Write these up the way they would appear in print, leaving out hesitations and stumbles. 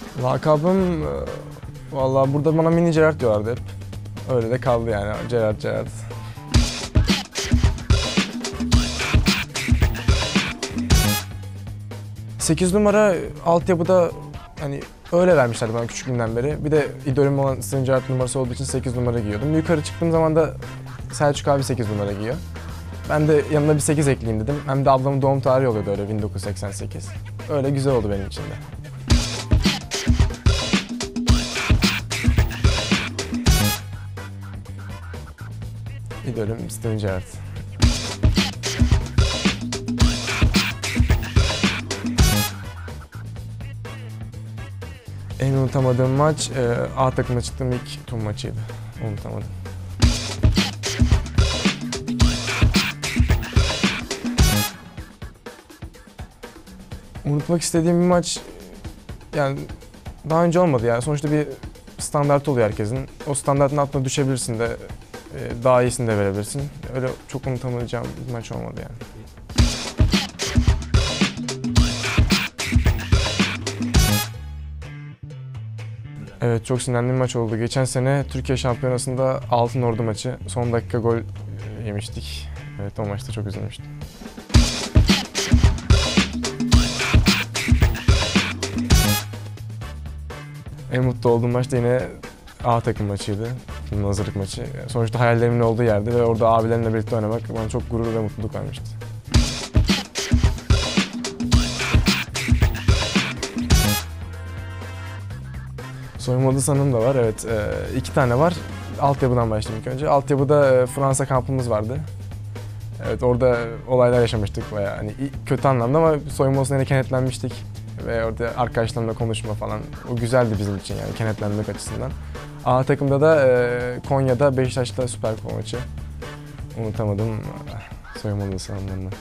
Lakabım, vallahi burada bana Mini Gerard diyorlardı hep. Öyle de kaldı yani, Gerard. 8 numara altyapıda hani öyle vermişlerdi bana küçüklüğümden beri. Bir de idolüm olan Steven Gerrard numarası olduğu için 8 numara giyiyordum. Yukarı çıktığım zaman da Selçuk abi 8 numara giyiyor. Ben de yanına bir 8 ekleyeyim dedim. Hem de ablamın doğum tarihi oluyordu öyle 1988. Öyle güzel oldu benim için de. İdolüm Steven Gerrard. En unutamadığım maç A takımda çıktığım ilk turnuva maçıydı. Unutamadım. Unutmak istediğim bir maç yani daha önce olmadı yani. Sonuçta bir standart oluyor herkesin. O standartın altına düşebilirsin de daha iyisini de verebilirsin. Öyle çok unutamayacağım bir maç olmadı yani. Evet, çok sinirlendiğim maç oldu. Geçen sene Türkiye Şampiyonası'nda Altınordu maçı. Son dakika gol yemiştik. Evet, o maçta çok üzülmüştüm. En mutlu olduğum maç da yine A takım maçıydı. Hazırlık maçı. Sonuçta hayallerimin olduğu yerde ve orada abilerimle birlikte oynamak bana çok gurur ve mutluluk vermişti. Soyunma odası anım da var, evet. 2 tane var. Altyapıdan başlayayım ilk önce. Altyapıda Fransa kampımız vardı. Evet, orada olaylar yaşamıştık bayağı hani kötü anlamda ama soyunma odasına yine kenetlenmiştik. Ve orada arkadaşlarımla konuşma falan, o güzeldi bizim için yani kenetlenmek açısından. A takımda da Konya'da Beşiktaş'ta Süper Kupa maçı. Unutamadım soyunma odası anlarını.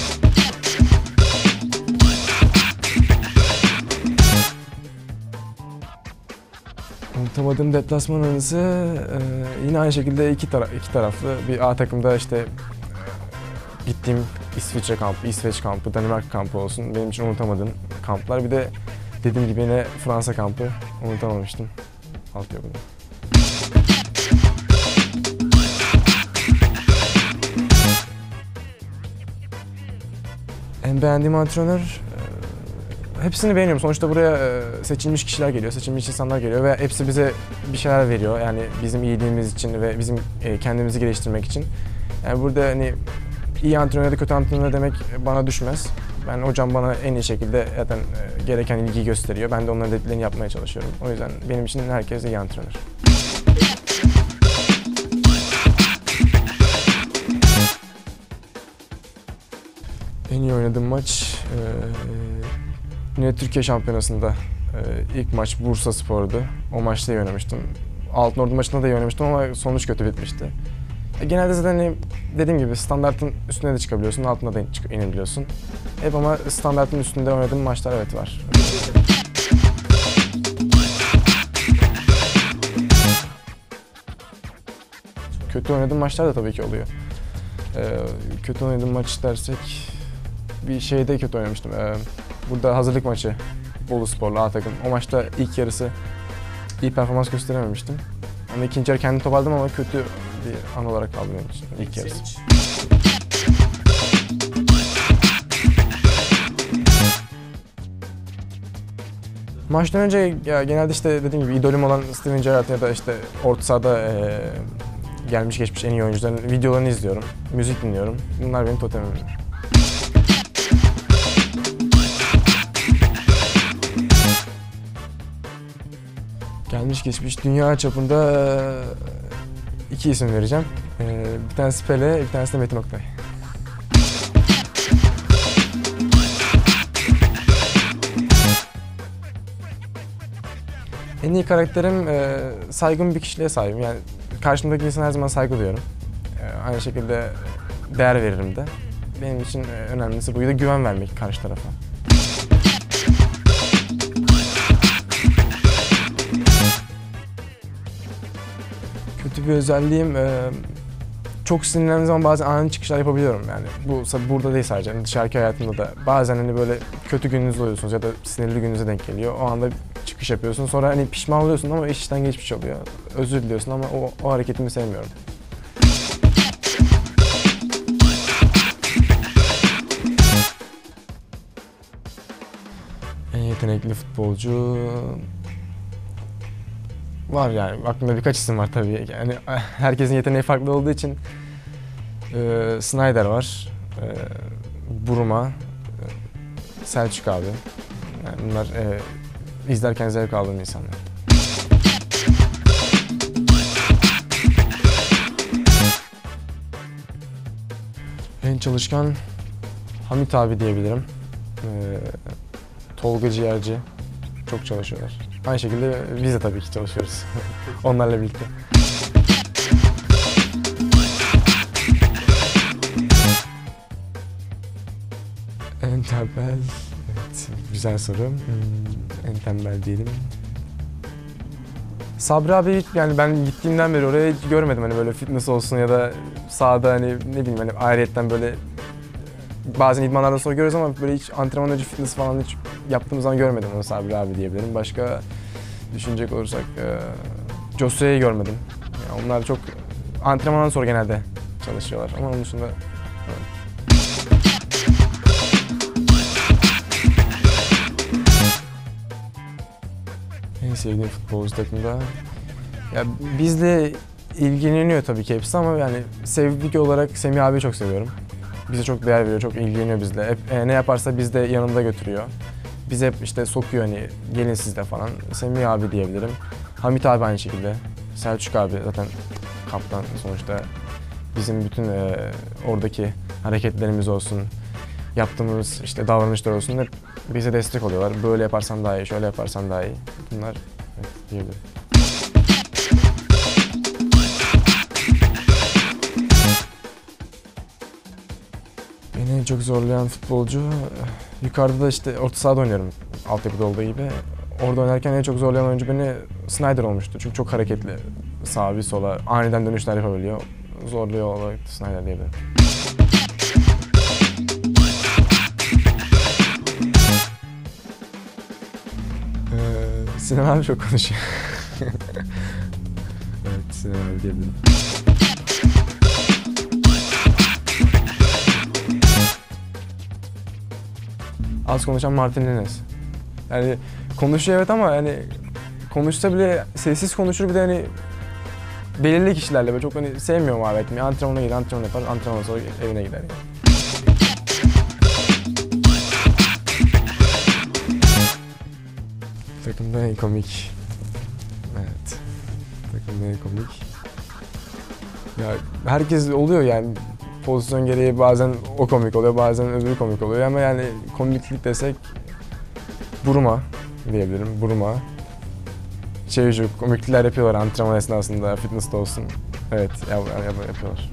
Unutamadığım deplasman anısı yine aynı şekilde iki taraflı. Bir A takımda işte gittiğim İsviçre kampı, İsveç kampı, Danimarka kampı olsun. Benim için unutamadığım kamplar. Bir de dediğim gibi yine Fransa kampı unutamamıştım altyapıda. En beğendiğim antrenör, hepsini beğeniyorum. Sonuçta buraya seçilmiş kişiler geliyor, seçilmiş insanlar geliyor ve hepsi bize bir şeyler veriyor. Yani bizim iyiliğimiz için ve bizim kendimizi geliştirmek için. Yani burada hani iyi antrenör ya da kötü antrenör demek bana düşmez. Ben hocam bana en iyi şekilde zaten gereken ilgiyi gösteriyor. Ben de onların dediklerini yapmaya çalışıyorum. O yüzden benim için herkes iyi antrenör. En iyi oynadığım maç yine Türkiye Şampiyonası'nda ilk maç Bursaspor'du. O maçta iyi oynamıştım. Altınordu maçında da iyi oynamıştım ama sonuç kötü bitmişti. Genelde zaten hani dediğim gibi standartın üstüne de çıkabiliyorsun, altına da inebiliyorsun. Hep ama standartın üstünde oynadığım maçlar evet var. Kötü oynadığım maçlar da tabii ki oluyor. Kötü oynadığım maç dersek bir şeyde kötü oynamıştım. Burada hazırlık maçı Boluspor'la A takım. O maçta ilk yarısı iyi performans gösterememiştim. Ama ikinci yarı kendimi toparladım ama kötü bir an olarak kaldı benim için ilk yarısı. Maçtan önce ya genelde işte dediğim gibi idolüm olan Steven Gerrard ya da işte orta sahada gelmiş geçmiş en iyi oyuncuların videolarını izliyorum, müzik dinliyorum. Bunlar benim totemim. Gelmiş geçmiş dünya çapında 2 isim vereceğim. Bir tanesi Pele, bir tanesi de Metin Oktay. En iyi karakterim saygın bir kişiliğe sahibim. Yani karşımdaki insana her zaman saygı duyuyorum. Aynı şekilde değer veririm de. Benim için önemlisi bu. Bir de güven vermek karşı tarafa. Kötü bir özelliğim, çok sinirlendiğim zaman bazen ani çıkışlar yapabiliyorum yani. Bu burada değil sadece, yani dışarıki hayatımda da bazen hani böyle kötü gününüzde oluyorsunuz ya da sinirli gününüze denk geliyor. O anda çıkış yapıyorsun. Sonra hani pişman oluyorsun ama iş işten geçmiş oluyor. Özür diliyorsun ama o hareketimi sevmiyorum. En yetenekli futbolcu var yani. Aklımda birkaç isim var tabii. Yani herkesin yeteneği farklı olduğu için Snyder var, Buruma, Selçuk abi. Yani bunlar izlerken zevk aldığım insanlar. En çalışkan Hamit abi diyebilirim. Tolga Ciğerci çok çalışıyorlar. Aynı şekilde biz de tabii ki çalışıyoruz onlarla birlikte. En tembel, evet, güzel soru. En tembel diyelim. Sabri abi yani ben gittiğimden beri oraya hiç görmedim hani böyle fitness olsun ya da sahada hani ne bileyim hani ayrıyetten böyle bazen idmanlardan sonra görüyoruz ama böyle hiç antrenman önce fitness falan hiç yaptığımız zaman görmedim onu Sabri abi diyebilirim. Başka düşünecek olursak Josue'yi görmedim. Yani onlar çok antrenmandan sonra genelde çalışıyorlar ama onun dışında evet. En sevdiğim futbolcu takımda ya bizle ilgileniyor tabii ki hepsi ama yani sevdik olarak Semih abiyi çok seviyorum. Bize çok değer veriyor, çok ilgileniyor bizle. Hep ne yaparsa biz de yanında götürüyor. Bizi hep işte sokuyor hani gelin siz de falan. Semih abi diyebilirim. Hamit abi aynı şekilde. Selçuk abi zaten kaptan sonuçta. Bizim bütün oradaki hareketlerimiz olsun, yaptığımız işte davranışlar olsun hep bize destek oluyorlar. Böyle yaparsan daha iyi, şöyle yaparsan daha iyi. Bunlar evet, diyebilirim. Beni en çok zorlayan futbolcu, yukarıda da işte orta sahada oynuyorum altyapıda olduğu gibi. Orada oynarken en çok zorlayan oyuncu beni Snyder olmuştu. Çünkü çok hareketli. Sağa bir sola aniden dönüşler yapabiliyor. Zorluyor olarak Snyder diyebilirim. Sinan abi çok konuşuyor. Evet, Sinan abi diyebilirim. Az konuşan Martin Enes. Yani konuşuyor evet ama yani konuşsa bile sessiz konuşur bir de hani belirli kişilerle böyle çok hani sevmiyor muhabbet etmeyi. Antrenmana gider, antrenman yapar, antrenman sonra evine gider yani. Takımda en komik. Evet. Takımda en komik. Ya herkes oluyor yani. Pozisyon gereği bazen o komik oluyor, bazen öbürü komik oluyor ama yani komiklik desek Buruma diyebilirim, Buruma. Şu komiklikler yapıyorlar antrenman esnasında, fitness'ta olsun. Evet, yapıyorlar.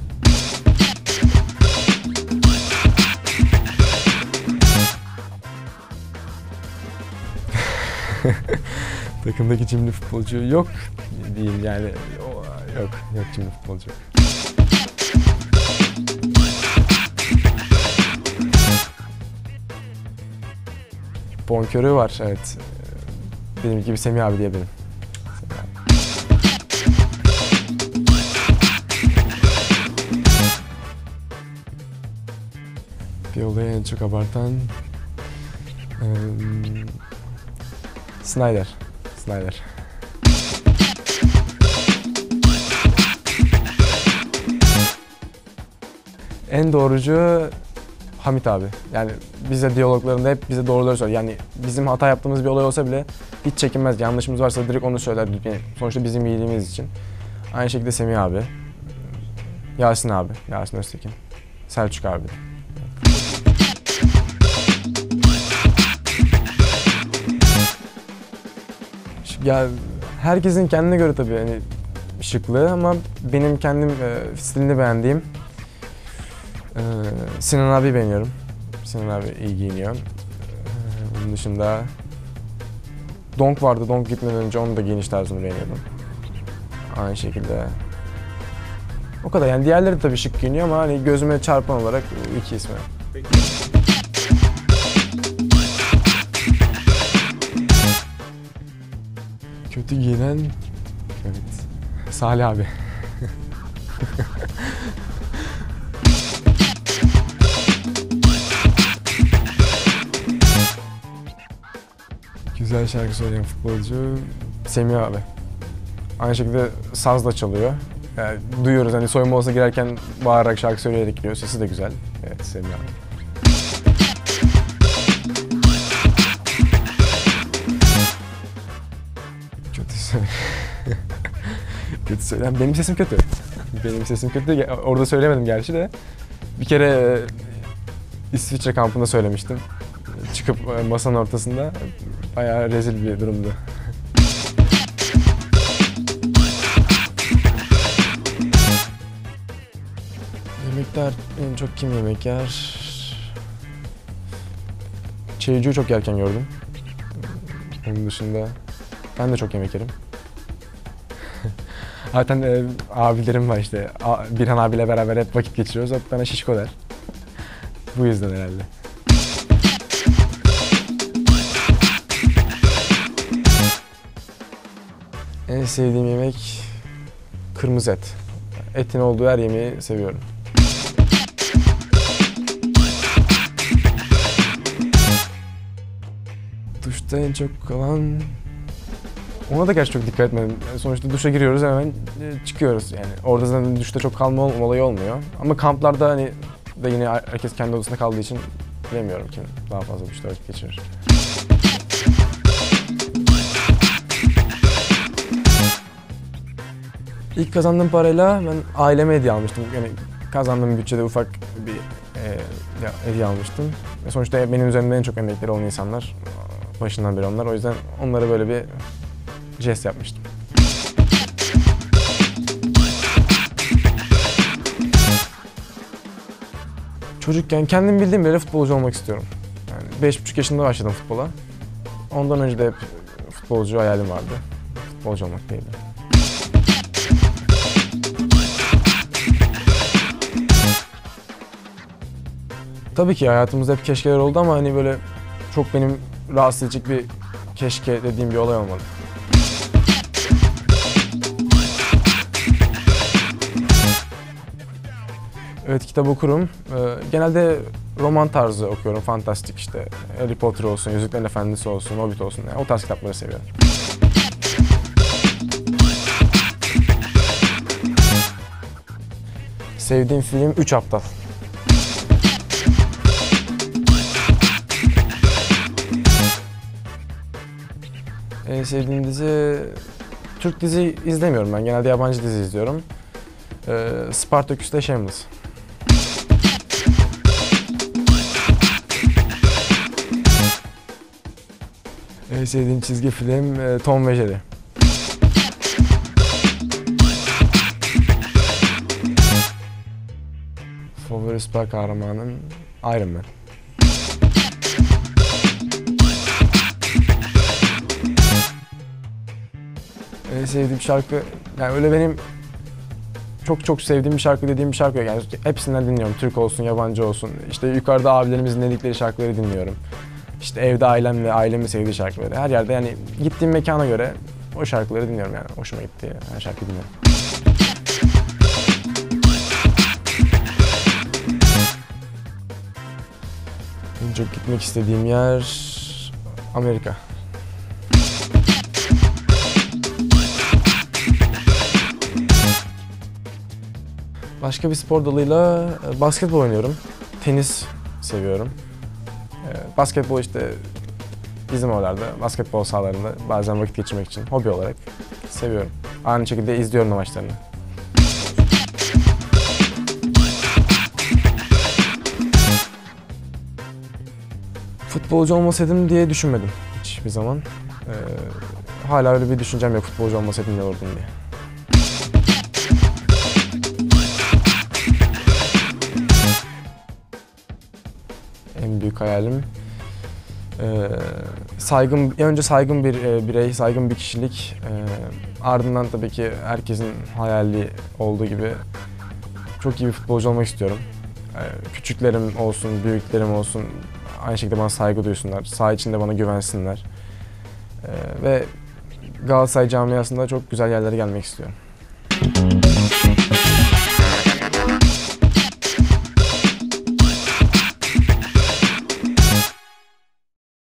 Takımdaki cimri futbolcu yok değil yani, yok cimri futbolcu. Bonkörü var, evet. Benim gibi Semih abi diyebilirim. Semih abi. Bir olayı en çok abartan Snyder. En doğrucu Hamit abi. Yani bize diyaloglarında hep bize doğruları söylüyor. Yani bizim hata yaptığımız bir olay olsa bile hiç çekinmez. Yanlışımız varsa direkt onu söyler. Yani sonuçta bizim iyiliğimiz için. Aynı şekilde Semih abi. Yasin abi. Yasin Öztekin. Selçuk abi. Ya herkesin kendine göre tabii yani şıklığı ama benim kendim stilini beğendiğim Sinan abi beğeniyorum. Sinan abi iyi giyiniyor. Bunun dışında Donk vardı. Donk gitmeden önce onun da giyiniş tarzını beğeniyordum. Aynı şekilde. O kadar yani diğerleri de tabii şık giyiniyor ama hani gözüme çarpan olarak iki ismi. Peki. Kötü giyinen... Evet. Salih abi. Güzel şarkı söyleyen futbolcu Semih abi. Aynı şekilde saz da çalıyor. Yani duyuyoruz hani soyunma odasına girerken bağırarak şarkı söyleyerek gidiyor. Sesi de güzel. Evet, Semih abi. Kötü söyle. Kötü söyleyen. Benim sesim kötü. Benim sesim kötü. Orada söylemedim gerçi de. Bir kere İsviçre kampında söylemiştim. Çıkıp masanın ortasında bayağı rezil bir durumdu. Yemekler en çok kim yemek yer? Çaycı'yı çok yerken gördüm. Onun dışında ben de çok yemek yerim. Zaten abilerim var işte. Birhan abiyle beraber hep vakit geçiriyoruz. Hep bana şişko der. Bu yüzden herhalde. En sevdiğim yemek kırmızı et. Etin olduğu her yemeği seviyorum. Duşta en çok kalan... Ona da gerçi çok dikkat etmedim. Sonuçta duşa giriyoruz hemen çıkıyoruz yani. Orada zaten duşta çok kalma olayı olmuyor. Ama kamplarda hani da yine herkes kendi odasında kaldığı için bilemiyorum kim daha fazla duşta vakit geçirir. İlk kazandığım parayla ben aileme hediye almıştım. Yani kazandığım bütçede ufak bir hediye almıştım. Sonuçta benim üzerimde en çok emekleri olan insanlar. Başından beri onlar. O yüzden onlara böyle bir jest yapmıştım. Çocukken kendim bildiğim beri futbolcu olmak istiyorum. Yani 5,5 yaşında başladım futbola. Ondan önce de hep futbolcu hayalim vardı. Futbolcu olmak değildi. Tabii ki hayatımızda hep keşkeler oldu ama hani böyle çok benim rahatsız edecek bir keşke dediğim bir olay olmadı. Evet, kitap okurum. Genelde roman tarzı okuyorum, fantastik işte. Harry Potter olsun, Yüzüklerin Efendisi olsun, Hobbit olsun. Yani o tarz kitapları seviyorum. Sevdiğim film Üç Aptal. En sevdiğim dizi... Türk dizi izlemiyorum ben. Genelde yabancı dizi izliyorum. Spartaküs'te Shameless. En sevdiğim çizgi film Tom ve Jerry. Favori süper kahramanım Iron Man. En sevdiğim şarkı, yani öyle benim çok sevdiğim bir şarkı dediğim bir şarkı yok. Yani hepsinden dinliyorum. Türk olsun, yabancı olsun. İşte yukarıda abilerimizin dinledikleri şarkıları dinliyorum. İşte evde ailemin sevdiği şarkıları. Her yerde yani gittiğim mekana göre o şarkıları dinliyorum yani. Hoşuma gitti her şarkıyı dinliyorum. En çok gitmek istediğim yer Amerika. Başka bir spor dalıyla basketbol oynuyorum. Tenis seviyorum. Basketbol işte bizim oralarda, basketbol sahalarında bazen vakit geçirmek için hobi olarak seviyorum. Aynı şekilde izliyorum da maçlarını. Futbolcu olmasaydım diye düşünmedim hiçbir zaman. Hala öyle bir düşüncem yok, futbolcu olmasaydım ne olurdum diye. En büyük hayalim önce saygın bir birey, saygın bir kişilik. Ardından tabii ki herkesin hayali olduğu gibi çok iyi bir futbolcu olmak istiyorum. Küçüklerim olsun, büyüklerim olsun aynı şekilde bana saygı duysunlar, saha içinde bana güvensinler. Ve Galatasaray camiasında çok güzel yerlere gelmek istiyorum.